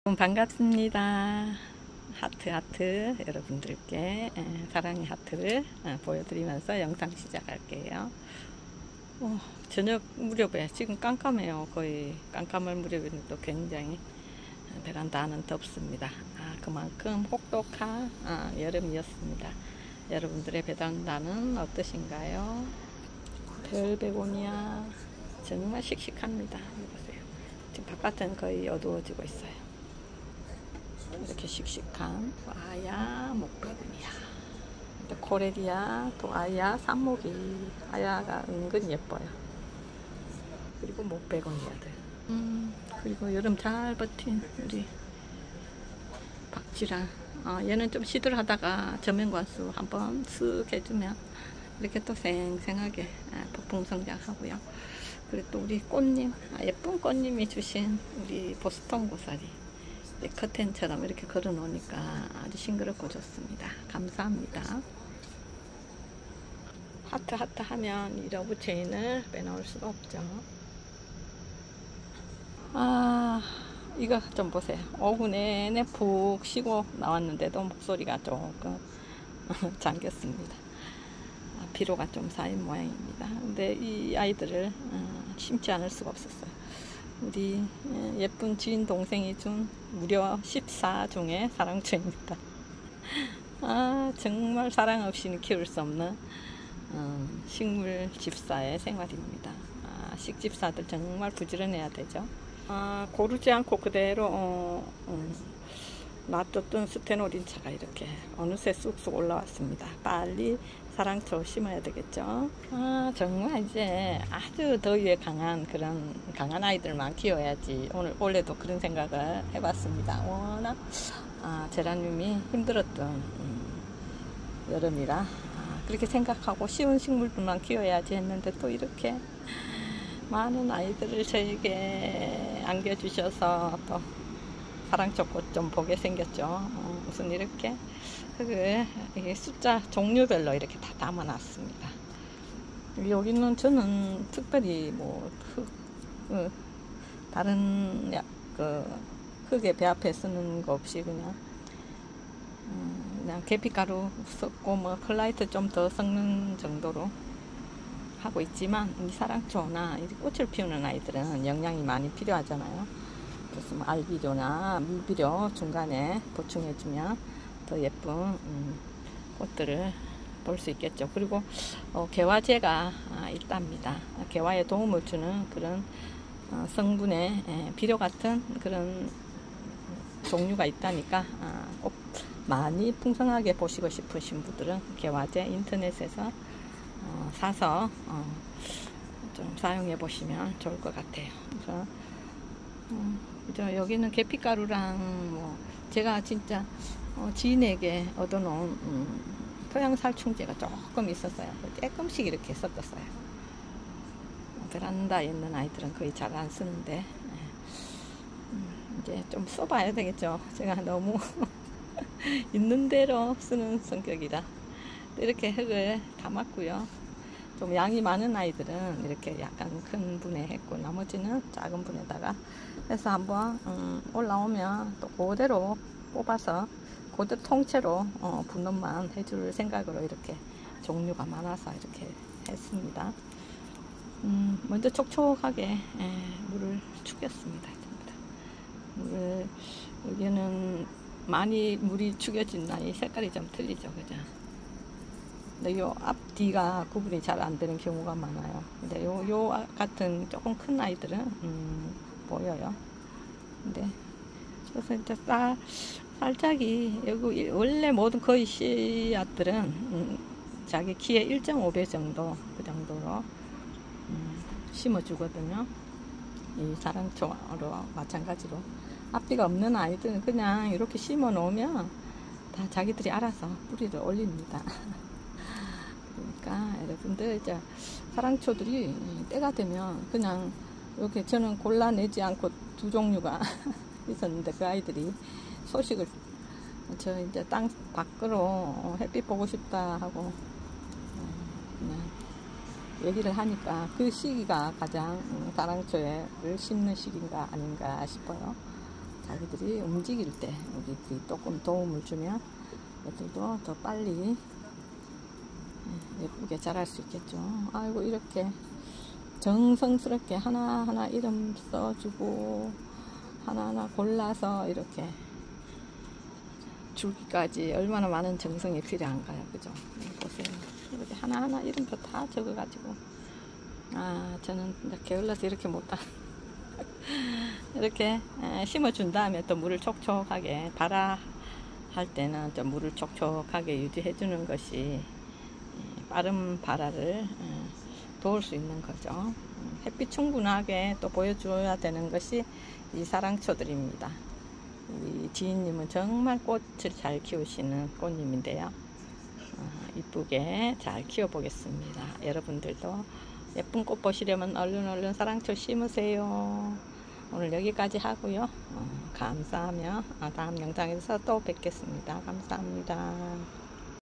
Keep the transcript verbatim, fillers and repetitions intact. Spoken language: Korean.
반갑습니다. 하트 하트 여러분들께 사랑의 하트를 보여드리면서 영상 시작할게요. 어, 저녁 무렵에 지금 깜깜해요. 거의 깜깜할 무렵에도 굉장히 베란다는 덥습니다. 아, 그만큼 혹독한 아, 여름이었습니다. 여러분들의 베란다는 어떠신가요? 별베고니아 정말 씩씩합니다. 보세요. 지금 바깥은 거의 어두워지고 있어요. 이렇게 씩씩한 아야 목베고니아, 코레리아 또 아야 삽목이, 아야가 은근 예뻐요. 그리고 목베고니아들, 음, 그리고 여름 잘 버틴 우리 박쥐랑, 어, 얘는 좀 시들하다가 저면관수 한번 쓱 해주면 이렇게 또 생생하게 폭풍 성장하고요. 그리고 또 우리 꽃님, 아, 예쁜 꽃님이 주신 우리 보스턴 고사리 커튼처럼 이렇게 걸어 놓으니까 아주 싱그럽고 좋습니다. 감사합니다. 하트 하트 하면 이 러브 체인을 빼놓을 수가 없죠. 아, 이거 좀 보세요. 오후 내내 푹 쉬고 나왔는데도 목소리가 조금 잠겼습니다. 피로가 좀 쌓인 모양입니다. 근데 이 아이들을 심지 않을 수가 없었어요. 우리 예쁜 지인 동생이 준 무려 십사 종의 사랑초입니다. 아, 정말 사랑 없이는 키울 수 없는 음, 식물 집사의 생활입니다. 아, 식집사들 정말 부지런해야 되죠. 아, 고르지 않고 그대로 어, 음, 놔뒀던 스테노린차가 이렇게 어느새 쑥쑥 올라왔습니다. 빨리 사랑초 심어야 되겠죠. 아, 정말 이제 아주 더위에 강한 그런 강한 아이들만 키워야지. 오늘 올해도 그런 생각을 해봤습니다. 워낙 아, 제라늄이 힘들었던 음, 여름이라 아, 그렇게 생각하고 쉬운 식물들만 키워야지 했는데 또 이렇게 많은 아이들을 저에게 안겨주셔서 또 사랑초꽃 좀 보게 생겼죠. 어, 무슨 이렇게 흙을 이게 숫자 종류별로 이렇게 다 담아놨습니다. 여기는 저는 특별히 뭐 흙, 그 다른 야, 그 흙에 배합해 쓰는 거 없이 그냥 음, 그냥 계피가루 섞고 뭐 펄라이트 좀 더 섞는 정도로 하고 있지만 이 사랑초나 이 꽃을 피우는 아이들은 영양이 많이 필요하잖아요. 그래서 뭐 알비료나 물비료 중간에 보충해주면 더 예쁜 음, 꽃들을 볼 수 있겠죠. 그리고 어, 개화제가 아, 있답니다. 개화에 도움을 주는 그런 어, 성분의 에, 비료 같은 그런 종류가 있다니까 아, 꼭 많이 풍성하게 보시고 싶으신 분들은 개화제 인터넷에서 어, 사서 어, 좀 사용해 보시면 좋을 것 같아요. 그래서 음, 저 여기는 계피가루랑 뭐 제가 진짜 어, 지인에게 얻어놓은 음, 토양살충제가 조금 있었어요. 조금씩 이렇게 섞었어요. 베란다에 있는 아이들은 거의 잘 안 쓰는데 음, 이제 좀 써봐야 되겠죠. 제가 너무 있는 대로 쓰는 성격이라 이렇게 흙을 담았고요. 좀 양이 많은 아이들은 이렇게 약간 큰 분에 했고 나머지는 작은 분에다가 해서 한번 음, 올라오면 또 그대로 뽑아서 그대로 통째로 어, 분홍만 해줄 생각으로 이렇게 종류가 많아서 이렇게 했습니다. 음, 먼저 촉촉하게 에, 물을 축였습니다. 물을 여기는 많이 물이 축여진 나이 색깔이 좀 틀리죠, 그죠? 근데 요 앞뒤가 구분이 잘 안 되는 경우가 많아요. 근데 요, 요 같은 조금 큰 아이들은 음, 보여요. 근데 그래서 이제 쌀, 살짝이 여기 원래 모든 거의 씨앗들은 음, 자기 키의 일 점 오 배 정도 그 정도로 음, 심어주거든요. 이 사랑초로 마찬가지로 앞뒤가 없는 아이들은 그냥 이렇게 심어 놓으면 다 자기들이 알아서 뿌리를 올립니다. 그러니까 여러분들 이제 사랑초들이 때가 되면 그냥 이렇게 저는 골라내지 않고 두 종류가 있었는데 그 아이들이 소식을 저 이제 땅 밖으로 햇빛 보고 싶다 하고 그냥 얘기를 하니까 그 시기가 가장 사랑초를 심는 시기인가 아닌가 싶어요. 자기들이 움직일 때 우리들이 조금 도움을 주면 애들도 더 빨리 예쁘게 자랄 수 있겠죠. 아이고, 이렇게 정성스럽게 하나하나 이름 써주고 하나하나 골라서 이렇게 주기까지 얼마나 많은 정성이 필요한가요, 그죠? 보세요. 이렇게 하나하나 이름표 다 적어가지고, 아, 저는 게을러서 이렇게 못하 이렇게 심어준 다음에 또 물을 촉촉하게, 발아 할 때는 좀 물을 촉촉하게 유지해 주는 것이 빠른 발화를 도울 수 있는 거죠. 햇빛 충분하게 또 보여줘야 되는 것이 이 사랑초들입니다. 우리 지인님은 정말 꽃을 잘 키우시는 꽃님인데요. 이쁘게 잘 키워 보겠습니다. 여러분들도 예쁜 꽃 보시려면 얼른 얼른 사랑초 심으세요. 오늘 여기까지 하고요. 감사하며 다음 영상에서 또 뵙겠습니다. 감사합니다.